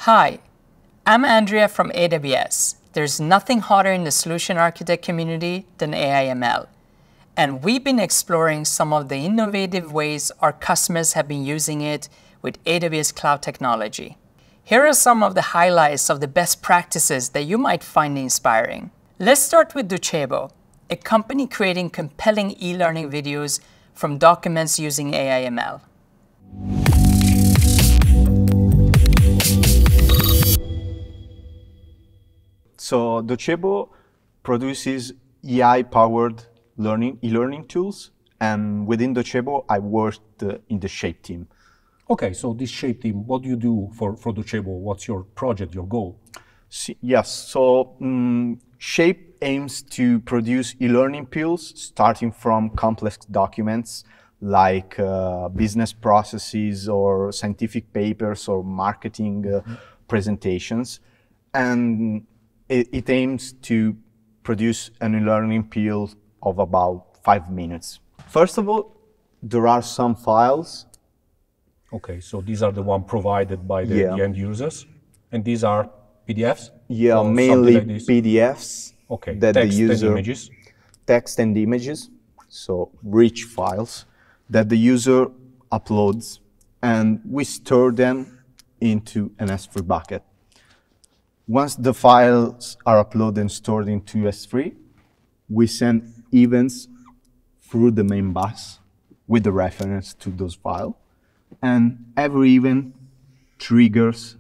Hi, I'm Andrea from AWS. There's nothing hotter in the solution architect community than AI/ML. And we've been exploring some of the innovative ways our customers have been using it with AWS Cloud technology. Here are some of the highlights of the best practices that you might find inspiring. Let's start with Docebo, a company creating compelling e-learning videos from documents using AI/ML. So Docebo produces AI-powered e-learning tools, and within Docebo, I worked in the Shape team. Okay, so this Shape team, what do you do for Docebo? What's your project, your goal? Yes, so Shape aims to produce e-learning tools starting from complex documents like business processes or scientific papers or marketing presentations. And it aims to produce an e-learning tool of about 5 minutes. First of all, there are some files. Okay, so these are the one provided by the end users, and these are PDFs? Yeah, mainly like PDFs. Okay, that text the user, and images? Text and images, so rich files that the user uploads, and we store them into an S3 bucket. Once the files are uploaded and stored into S3, we send events through the main bus with the reference to those files. And every event triggers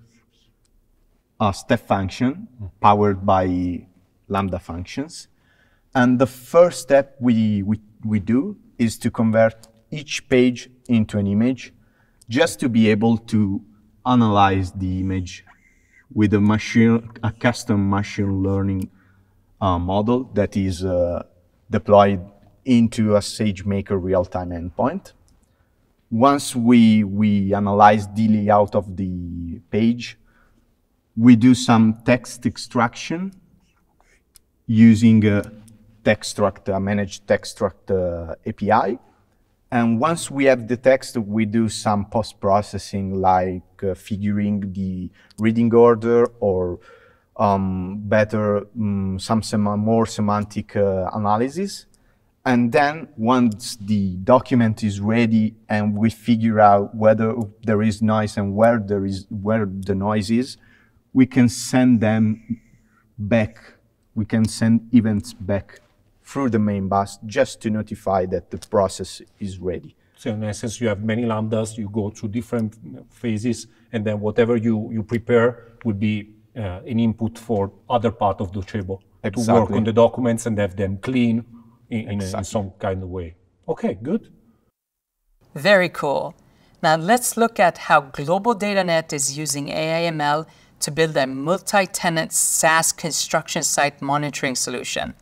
a step function powered by Lambda functions. And the first step we do is to convert each page into an image just to be able to analyze the image with a custom machine learning model that is deployed into a SageMaker real-time endpoint. Once we analyze the layout of the page, we do some text extraction using a managed textstruct API. And once we have the text, we do some post-processing like figuring the reading order or more semantic analysis. And then once the document is ready and we figure out whether there is noise and where the noise is, we can send them back. We can send events back through the main bus just to notify that the process is ready. So in essence, you have many Lambdas, you go through different phases, and then whatever you prepare will be an input for other part of Docebo to work on the documents and have them clean in some kind of way. Okay, good. Very cool. Now let's look at how Global DataNet is using AI/ML to build a multi-tenant SaaS construction site monitoring solution.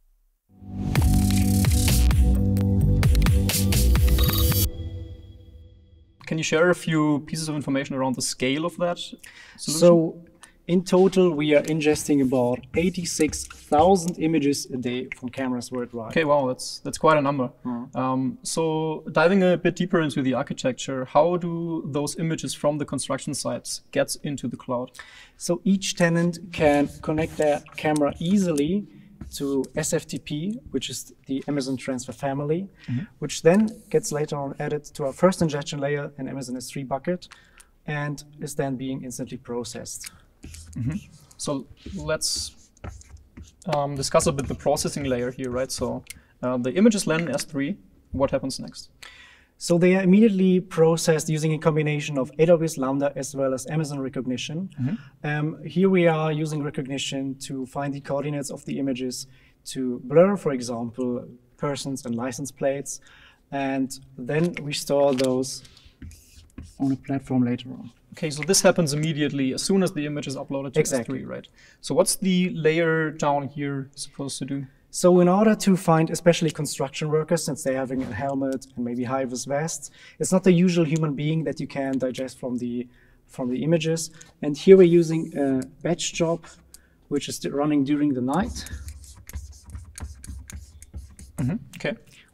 Can you share a few pieces of information around the scale of that solution? So in total, we are ingesting about 86,000 images a day from cameras worldwide. Okay, wow, that's quite a number. So diving a bit deeper into the architecture, how do those images from the construction sites get into the cloud? So each tenant can connect their camera easily to SFTP, which is the Amazon Transfer Family, which then gets later on added to our first ingestion layer in Amazon S3 bucket and is then being instantly processed. So let's discuss a bit the processing layer here, right? So the images land in S3. What happens next? So they are immediately processed using a combination of AWS Lambda as well as Amazon Rekognition. Here we are using Rekognition to find the coordinates of the images, to blur, for example, persons and license plates. And then we store those on a platform later on. Okay, so this happens immediately as soon as the image is uploaded to S3, right? So what's the layer down here supposed to do? So in order to find especially construction workers, since they're having a helmet and maybe high-vis vests, it's not the usual human being that you can digest from the images. And here we're using a batch job, which is running during the night. Okay.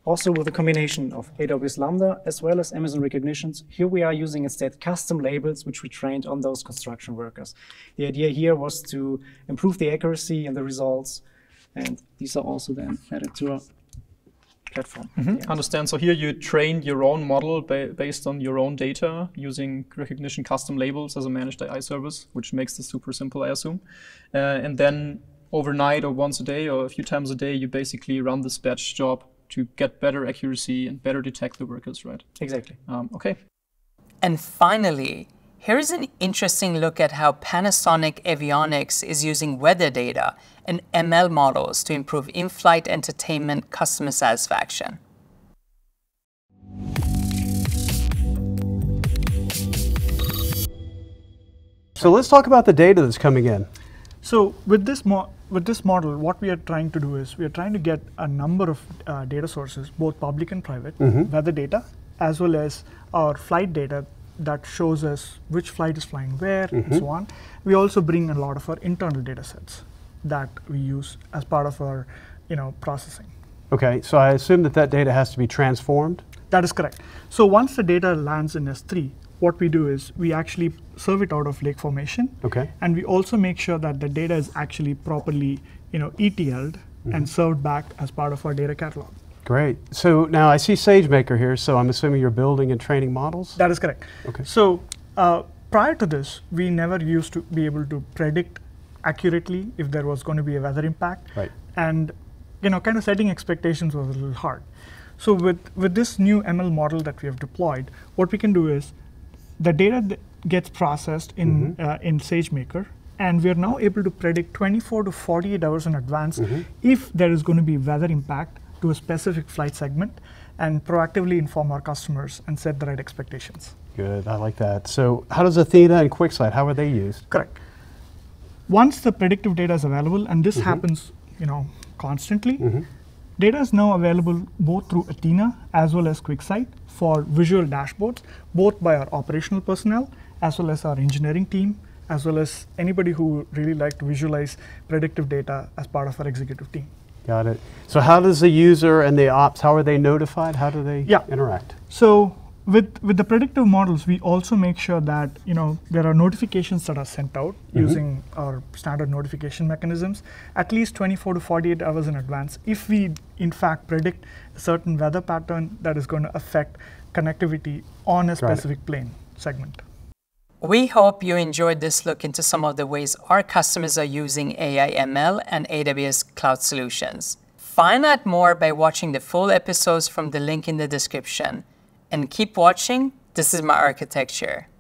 also with a combination of AWS Lambda as well as Amazon Recognitions. Here we are using instead custom labels, which we trained on those construction workers. The idea here was to improve the accuracy and the results, and these are also then added to our platform. Understand. So here you trained your own model based on your own data using Recognition custom labels as a managed AI service, which makes this super simple, I assume. And then overnight or once a day or a few times a day, you basically run this batch job to get better accuracy and better detect the workers, right? Exactly. Okay. And finally, here's an interesting look at how Panasonic Avionics is using weather data and ML models to improve in-flight entertainment customer satisfaction. So let's talk about the data that's coming in. So with this model, what we are trying to do is we are trying to get a number of data sources, both public and private, weather data, as well as our flight data that shows us which flight is flying where, and so on. We also bring a lot of our internal data sets that we use as part of our processing. Okay, so I assume that data has to be transformed? That is correct. So once the data lands in S3, what we do is we actually serve it out of Lake Formation. Okay. And we also make sure that the data is actually properly ETL'd and served back as part of our data catalog. Great. So now I see SageMaker here, so I'm assuming you're building and training models? That is correct. Okay. So prior to this, we never used to be able to predict accurately if there was going to be a weather impact. Right. And kind of setting expectations was a little hard. So with this new ML model that we have deployed, what we can do is the data gets processed in SageMaker, and we are now able to predict 24 to 48 hours in advance if there is going to be weather impact to a specific flight segment, and proactively inform our customers and set the right expectations. Good, I like that. So how does Athena and QuickSight, how are they used? Correct. Once the predictive data is available, and this happens constantly, data is now available both through Athena as well as QuickSight for visual dashboards, both by our operational personnel as well as our engineering team, as well as anybody who really like to visualize predictive data as part of our executive team. Got it. So how does the user and the ops, how are they notified? How do they interact? So with the predictive models, we also make sure that there are notifications that are sent out using our standard notification mechanisms at least 24 to 48 hours in advance if we in fact predict a certain weather pattern that is going to affect connectivity on a specific plane segment. We hope you enjoyed this look into some of the ways our customers are using AI ML and AWS Cloud Solutions. Find out more by watching the full episodes from the link in the description. And keep watching. This is my architecture.